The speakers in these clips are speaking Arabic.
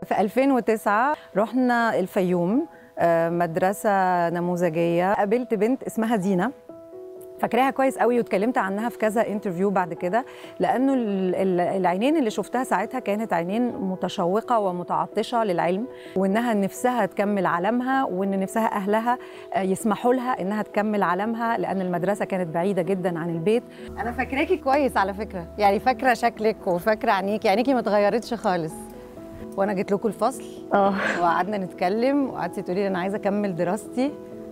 في 2009 رحنا الفيوم، مدرسة نموذجية. قابلت بنت اسمها دينا، فاكراها كويس قوي واتكلمت عنها في كذا انترفيو بعد كده، لانه العينين اللي شفتها ساعتها كانت عينين متشوقه ومتعطشه للعلم، وانها نفسها تكمل عالمها، وان نفسها اهلها يسمحوا لها انها تكمل عالمها، لان المدرسه كانت بعيده جدا عن البيت. انا فاكراكي كويس على فكره، يعني فاكره شكلك وفاكره عينيكي ما اتغيرتش خالص. وانا جيت لكم الفصل وقعدنا نتكلم، وقعدتي تقولي لي انا عايزه اكمل دراستي.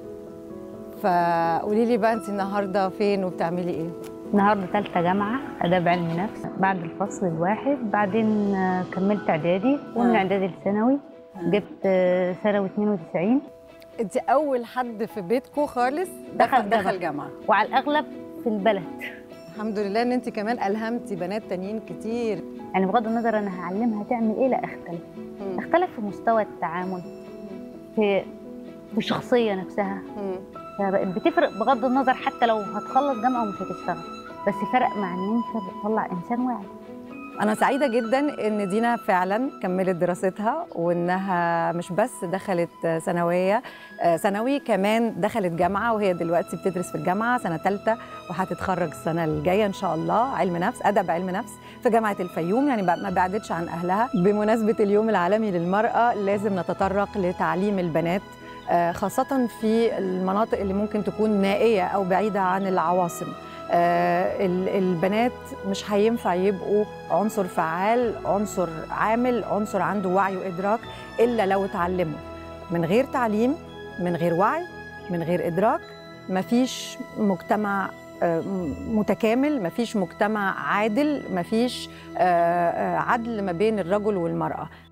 فقولي لي بقى انت النهارده فين وبتعملي ايه؟ النهارده ثالثه جامعه اداب علم نفس بعد الفصل الواحد، بعدين كملت اعدادي ومن اعدادي لثانوي جبت ثانوي 92. انت اول حد في بيتكم خالص دخل جامعه، وعلى الاغلب في البلد. الحمد لله ان انت كمان الهمتي بنات تانيين كتير. يعني بغض النظر انا هعلمها تعمل ايه، لا اختلف في مستوى التعامل، في الشخصيه نفسها. بتفرق بغض النظر، حتى لو هتخلص جامعه ومش هتشتغل، بس فرق مع ان انت بتطلع انسان واعي. انا سعيده جدا ان دينا فعلا كملت دراستها، وانها مش بس دخلت ثانوي، كمان دخلت جامعه، وهي دلوقتي بتدرس في الجامعه سنه ثالثه، وهتتخرج السنه الجايه ان شاء الله علم نفس، ادب علم نفس في جامعه الفيوم، يعني ما بعدتش عن اهلها. بمناسبه اليوم العالمي للمراه لازم نتطرق لتعليم البنات، خاصة في المناطق اللي ممكن تكون نائية أو بعيدة عن العواصم. البنات مش هينفع يبقوا عنصر فعال، عنصر عامل، عنصر عنده وعي وإدراك إلا لو اتعلموا. من غير تعليم، من غير وعي، من غير إدراك، مفيش مجتمع متكامل، مفيش مجتمع عادل، مفيش عدل ما بين الرجل والمرأة.